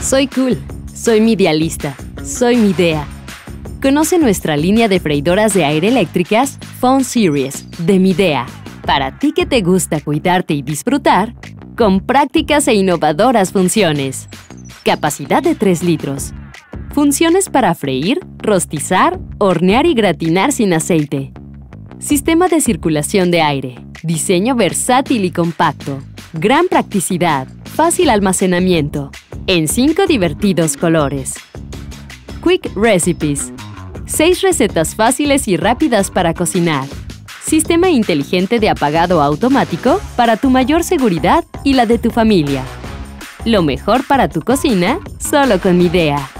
Soy cool, soy Midealista, soy Midea. Conoce nuestra línea de freidoras de aire eléctricas Phone Series de Midea. Para ti que te gusta cuidarte y disfrutar, con prácticas e innovadoras funciones. Capacidad de 3 litros. Funciones para freír, rostizar, hornear y gratinar sin aceite. Sistema de circulación de aire. Diseño versátil y compacto. Gran practicidad. Fácil almacenamiento. En 5 divertidos colores. Quick Recipes. 6 recetas fáciles y rápidas para cocinar. Sistema inteligente de apagado automático para tu mayor seguridad y la de tu familia. Lo mejor para tu cocina, solo con Midea.